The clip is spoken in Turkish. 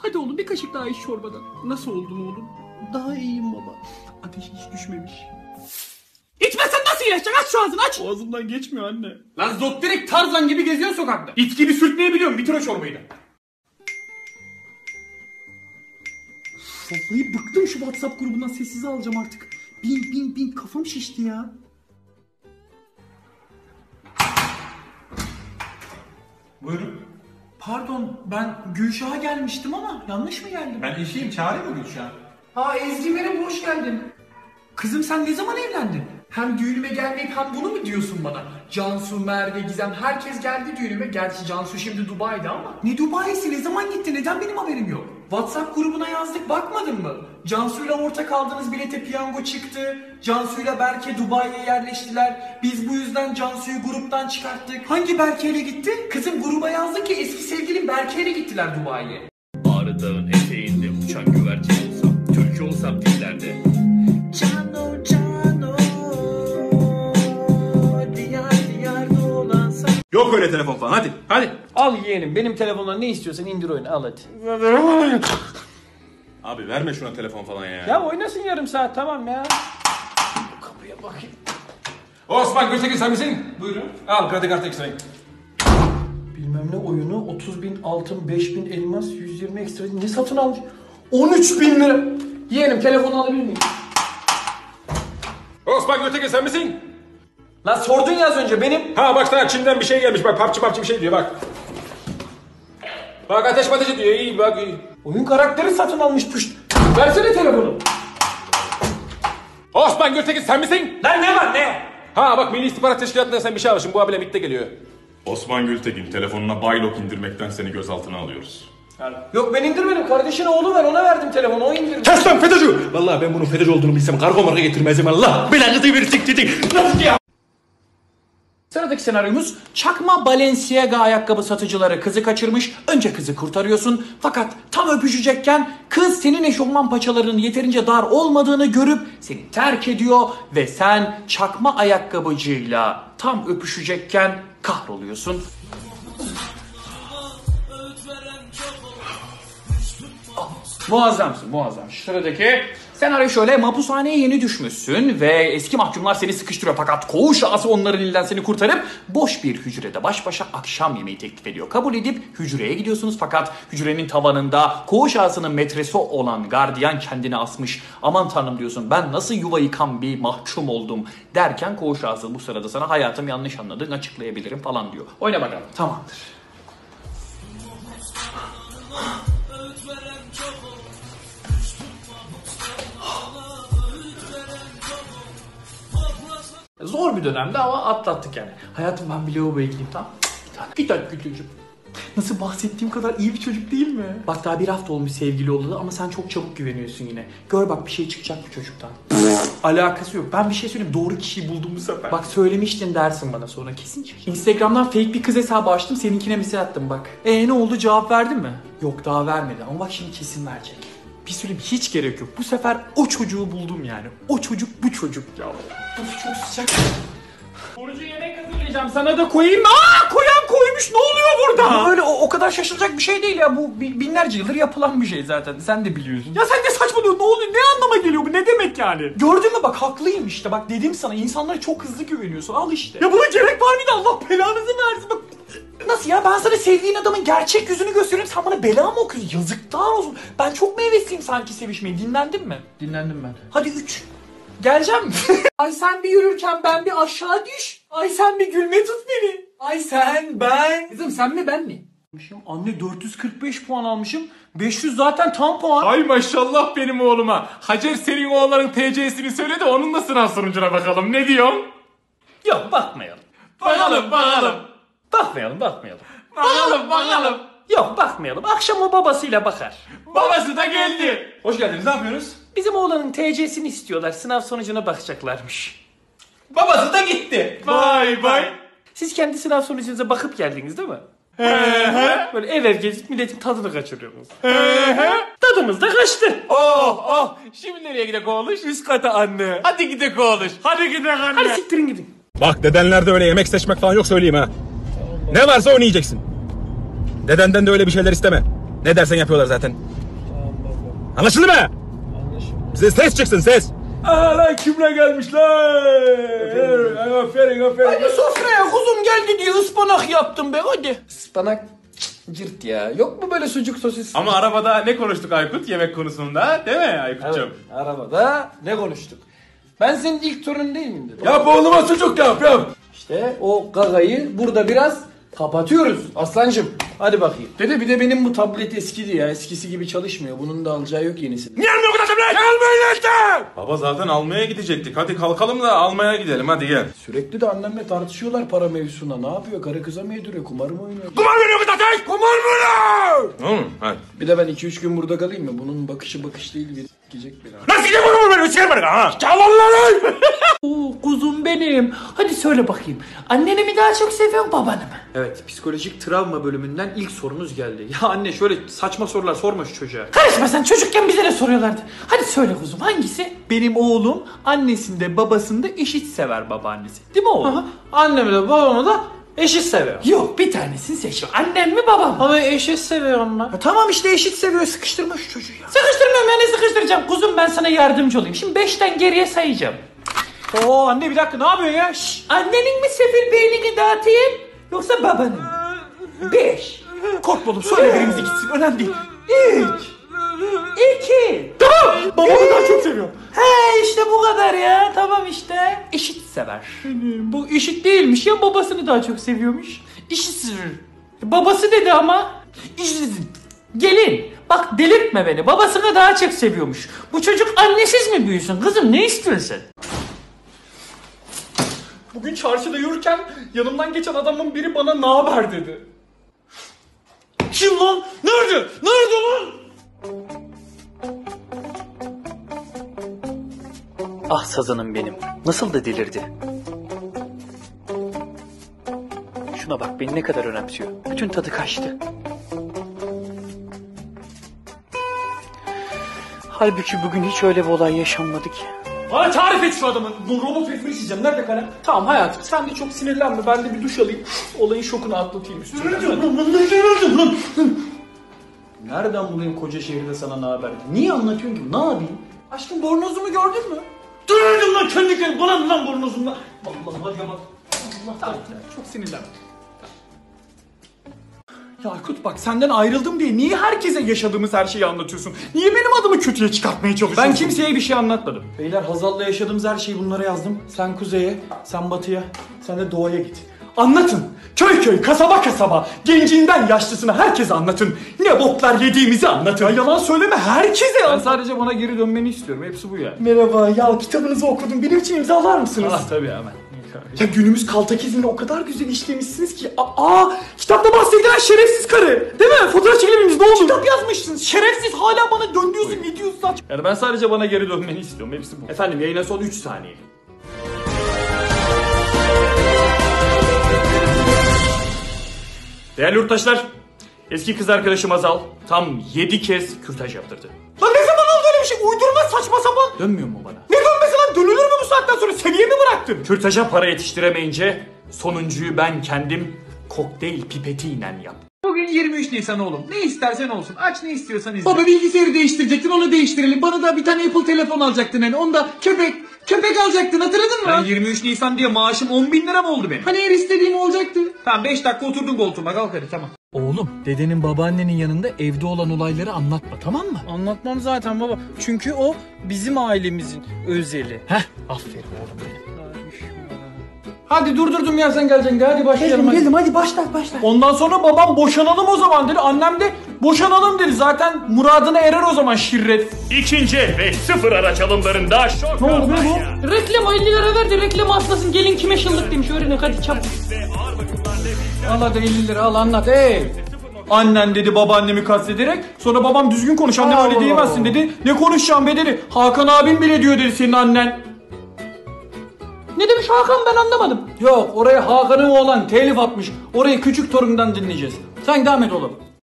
Hadi oğlum bir kaşık daha iç çorbadan. Nasıl oldun oğlum? Daha iyiyim baba. Ateş hiç düşmemiş. İçmezsen nasıl iyileşecek? Aç şu ağzını aç. Boğazımdan geçmiyor anne. Lan Zotterik Tarzan gibi geziyor sokakta. İt gibi sürtmeyi biliyorum. Bitir o çorbayı da. Vallahi bıktım şu WhatsApp grubundan, sessize alacağım artık. Bin kafam şişti ya. Buyurun. Pardon, ben Gülşah'a gelmiştim ama yanlış mı geldim? Ben eşiyim, çağırayım mı Gülşah? Ha Ezgi, merhaba, hoş geldin. Kızım sen ne zaman evlendin? Hem düğünüme gelmeyip hem bunu mu diyorsun bana? Cansu, Merve, Gizem herkes geldi düğünüme. Gerçi Cansu şimdi Dubai'de ama. Ne Dubai'si, ne zaman gitti, neden benim haberim yok? WhatsApp grubuna yazdık, bakmadın mı? Cansu'yla ortak aldığınız bilete piyango çıktı. Cansu'yla Berke Dubai'ye yerleştiler. Biz bu yüzden Cansu'yu gruptan çıkarttık. Hangi Berke'yle gitti? Kızım gruba yazdık ki eski sevgilim Berke'yle gittiler Dubai'ye. Ağrı Dağı'nın eteğinde uçan güvercin olsam, türkü olsam dillerde. Cano cano, diyar diyar dolansam. Yok öyle telefon falan, hadi hadi. Al yeğenim, benim telefondan ne istiyorsan indir oyunu, al hadi. Abi verme şuna telefon falan ya. Ya oynasın yarım saat, tamam ya. Kapıya bakayım. Osman Gültekin sen misin? Buyurun. Al kredi kartı ekstrayı. Bilmem ne oyunu, 30.000 altın, 5.000 elmas, 120 ekstra ne satın almış? 13.000 lira. Yeğenim telefonu alabilir miyim? Osman Gültekin sen misin? Lan sordun ya az önce, benim. Ha bak sana Çin'den bir şey gelmiş, bak papçı bir şey diyor bak. Bak ateş diyor, iyi bak iyi. Oyun karakteri satın almış püşt. Versene telefonu. Osman Gültekin sen misin? Lan ne var ne? Ha bak Milli İstihbarat Teşkilatı'nda sen bir şey almışsın, bu abile MİT'te geliyor. Osman Gültekin telefonuna Baylok indirmekten seni gözaltına alıyoruz. Yok ben indirmedim, kardeşine oğlu ver, ona verdim telefonu, o indirdi. Kes lan FETÖ'cü! Vallahi ben bunun FETÖ'cü olduğunu bilsem kargo marka getirmezdim, Allah belanızı verirsin dedik. Nasıl ya? Sıradaki senaryomuz, çakma Balenciaga ayakkabı satıcıları kızı kaçırmış. Önce kızı kurtarıyorsun fakat tam öpüşecekken kız senin eşofman paçalarının yeterince dar olmadığını görüp seni terk ediyor ve sen çakma ayakkabıcıyla tam öpüşecekken kahroluyorsun. Muazzamsın, muazzam. Sıradaki senaryo şöyle: mahpushaneye yeni düşmüşsün ve eski mahkumlar seni sıkıştırıyor fakat koğuş ağası onların elinden seni kurtarıp boş bir hücrede baş başa akşam yemeği teklif ediyor. Kabul edip hücreye gidiyorsunuz fakat hücrenin tavanında koğuş ağasının metresi olan gardiyan kendini asmış. Aman tanrım diyorsun, ben nasıl yuva yıkan bir mahkum oldum derken koğuş ağası bu sırada sana hayatım yanlış anladın, açıklayabilirim falan diyor. Oyna bakalım. Tamamdır. Zor bir dönemdi ama atlattık yani. Hayatım ben bir lavaboya gideyim, tamam. Bir dakika çocuğum. Nasıl bahsettiğim kadar iyi bir çocuk değil mi? Bak daha bir hafta olmuş sevgili olalı ama sen çok çabuk güveniyorsun yine. Gör bak bir şey çıkacak bu çocuktan. Alakası yok. Ben bir şey söyleyeyim, doğru kişiyi buldum bu sefer. Bak söylemiştin dersin bana sonra, kesin çıkacak. Instagram'dan fake bir kız hesabı açtım, seninkine mesaj attım bak. Ne oldu, cevap verdin mi? Yok daha vermedi ama bak şimdi kesin verecek. Bir söyleyeyim, hiç gerek yok. Bu sefer o çocuğu buldum yani. O çocuk bu çocuk ya. Of çok sıcak. Burcu yemek hazırlayacağım, sana da koyayım mı? Koyan koymuş, ne oluyor burada? Böyle o kadar şaşılacak bir şey değil ya. Bu binlerce yıldır yapılan bir şey zaten. Sen de biliyorsun. Ya sen ne saçmalıyorsun, ne oluyor? Ne anlama geliyor bu? Ne demek yani? Gördün mü bak, haklıyım işte. Bak dedim sana, insanlara çok hızlı güveniyorsun. Al işte. Ya buna gerek var mıydı? Allah belanızı versin. Bak. Nasıl ya? Ben sana sevdiğin adamın gerçek yüzünü gösteriyorum. Sen bana bela mı okuyorsun? Yazıklar olsun. Ben çok mu hevesliyim sanki sevişmeyi? Dinlendin mi? Dinlendim ben. Hadi 3. Geleceğim mi? Ay sen bir yürürken ben bir aşağı düş. Ay sen bir gülme tut beni. Ay sen ben. Kızım sen mi ben mi? Anne 445 puan almışım. 500 zaten tam puan. Ay maşallah benim oğluma. Hacer senin oğlanın TC'sini söyle de onunla sınav sonucuna bakalım. Ne diyorsun? Yok bakmayalım. Bakalım. Bakmayalım. Bakalım. Yok bakmayalım. Akşam o babasıyla bakar. Babası da geldi. Hoş geldiniz, ne yapıyorsunuz? Bizim oğlanın TC'sini istiyorlar. Sınav sonucuna bakacaklarmış. Babası da gitti. Bay. Siz kendi sınav sonucunuza bakıp geldiniz değil mi? Böyle ev gezip milletin tadını kaçırıyorsunuz. Tadımız da kaçtı. Oh. Şimdi nereye gidek oğluş? Üst kata anne. Hadi gidek oğluş. Hadi Siktirin gidin. Bak dedenlerde öyle yemek seçmek falan yok, söyleyeyim ha. Ne varsa onu yiyeceksin. Dedenden de öyle bir şeyler isteme. Ne dersen yapıyorlar zaten. Anlaşıldı mı? Size ses çıksın ses. Aa lan kimle gelmişler? Aferin. Hadi sofraya kuzum geldi diye ıspanak yaptım be hadi. Ispanak cırt ya. Yok mu böyle sucuk sosis? Ama arabada ne konuştuk Aykut yemek konusunda değil mi Aykut'cum? Evet, arabada ne konuştuk? Ben senin ilk torun değil miyim dedim. Yap oğluma sucuk yap. İşte o gagayı burada biraz kapatıyoruz aslancım. Hadi bakayım. Dede bir de benim bu tablet eskidi ya. Eskisi gibi çalışmıyor. Bunun da alacağı yok yenisi. Niye almıyor bu kadar tablet? Gelmeyin işte. Baba zaten almaya gidecektik. Hadi kalkalım da almaya gidelim hadi gel. Sürekli de annemle tartışıyorlar para mevzusunda. Ne yapıyor? Karı kıza mı yediriyor? Kumar mı oynuyor? Kumar veriyor bu zaten. Kumar mı? Oğlum hadi. Bir de ben 2-3 gün burada kalayım mı? Bunun bakışı bakış değil. Gidecek bir Nasıl gidiyor kumar veriyor? Çıkar bana ha. Çalın lan. Kuzum benim. Hadi söyle bakayım. Anneni mi daha çok seviyorsun babanı mı? Evet, psikolojik travma bölümünden ilk sorumuz geldi. Ya anne şöyle saçma sorular sorma şu çocuğa. Karışma sen, çocukken bize de soruyorlardı. Hadi söyle kuzum, hangisi? Benim oğlum annesinde babasında eşit sever babaannesi. Değil mi oğlum? Aha. Annemi de babamı da eşit seviyor. Yok, bir tanesini seç. Annem mi babam mı? Ama eşit seviyor onlar. Tamam işte eşit seviyor. Sıkıştırma şu çocuğu ya. Sıkıştırmıyorum ya, ne sıkıştıracağım? Kuzum ben sana yardımcı olayım. Şimdi 5'ten geriye sayacağım. Oo anne bir dakika, ne yapıyorsun ya? Şşş. Annenin mi sefil beynini dağıtayım yoksa babanın mı? 5. Korkma oğlum, söyle birimizi gitsin, önemli değil. 3 2 Tamam. Babamı daha çok seviyorum. He işte bu kadar ya. Tamam işte. Eşit sever. Bu eşit değilmiş ya, babasını daha çok seviyormuş. Eşit. Babası dedi ama. Gelin. Bak delirtme beni. Babasını daha çok seviyormuş. Bu çocuk annesiz mi büyüsün? Kızım ne istiyorsun? Bugün çarşıda yürürken yanımdan geçen adamın biri bana ne haber dedi. Kim lan? Nerede? Nerede lan? Ah sazanım benim. Nasıl da delirdi. Şuna bak, beni ne kadar önemsiyor. Bütün tadı kaçtı. Halbuki bugün hiç öyle bir olay yaşanmadı ki. Bana tarif et şu adamın. Bu robot resmini çizeceğim. Nerede kalem? Tamam hayatım, sen de çok sinirlenme. Ben de bir duş alayım. Olayın şokunu atlatayım üstüne. Nereden bulayım koca şehirde sana ne haber? Niye anlatıyorsun ki? Ne yapayım? Aşkım bornozumu gördün mü? Dönürdüm lan kendi kendine. Bana mı lan bornozumla? Vallahi hadi ama. Allah tamam. Çok sinirlenme. Ya Aykut bak, senden ayrıldım diye niye herkese yaşadığımız her şeyi anlatıyorsun? Niye benim adımı kötüye çıkartmaya çalışıyorsun? Ben kimseye bir şey anlatmadım. Beyler, Hazal'la yaşadığımız her şeyi bunlara yazdım. Sen kuzeye, sen batıya, sen de doğuya git. Anlatın. Köy köy, kasaba kasaba, gencinden yaşlısına herkese anlatın. Ne boklar yediğimizi anlatın. Ya yalan söyleme, herkese anlatın. Ben sadece bana geri dönmeni istiyorum. Hepsi bu ya. Merhaba, ya kitabınızı okudum. Benim için imzalar mısınız? Ah tabii hemen. Ya günümüz kaltakizmini o kadar güzel işlemişsiniz ki. Kitapta bahsedilen şerefsiz karı. Değil mi? Fotoğraf çekebiliriz, ne olur. Kitap yazmışsınız. Şerefsiz, hala bana dön diyorsun, ne diyorsun saç. Yani ben sadece bana geri dönmeni istiyorum. Hepsi bu. Efendim, yayına son 3 saniye. Değerli yurttaşlar, eski kız arkadaşım Azal tam 7 kez kürtaj yaptırdı. Lan ne zaman oldu öyle bir şey? Uydurma, saçma sapan. Dönmüyor mu bana? Ne dönmesi lan? Dönülür mü bu saatten sonra? Seviye mi bıraktın? Kürtaja para yetiştiremeyince sonuncuyu ben kendim kokteyl pipetiyle yaptım. Bugün 23 Nisan oğlum. Ne istersen olsun. Aç ne istiyorsan izle. Baba bilgisayarı değiştirecektin, onu değiştirelim. Bana da bir tane Apple telefon alacaktın hani. Onda köpek alacaktın, hatırladın mı? Hani 23 Nisan diye maaşım 10.000 lira mı oldu benim? Hani her istediğim olacaktı. Tamam 5 dakika oturdun koltuğuma, kalk hadi tamam. Oğlum, dedenin babaannenin yanında evde olan olayları anlatma, tamam mı? Anlatmam zaten baba. Çünkü o bizim ailemizin özeli. Heh, aferin oğlum benim. Hadi durdurdum ya, sen geleceksin. Hadi başlayalım. Geldim hadi başla. Ondan sonra babam boşanalım o zaman dedi. Annem de boşanalım dedi. Zaten muradına erer o zaman şirret. İkinci el ve sıfır araç alımlarında şok Ne oldu be kampanya. bu? Reklam 50 lira verdi. Reklamı atlasın. Gelin kime şıllık demiş. Öğrenin hadi çabuk. Al hadi 50 lira al, anlat. Annen dedi babaannemi kastederek. Sonra babam düzgün konuş, annem öyle diyemezsin dedi. Ne konuşacağım be dedi. Hakan abim bile diyor dedi senin annen. Ne demiş Hakan, ben anlamadım. Yok, oraya Hakan'ın oğlan telif atmış. Orayı küçük torundan dinleyeceğiz. Sen devam et oğlum.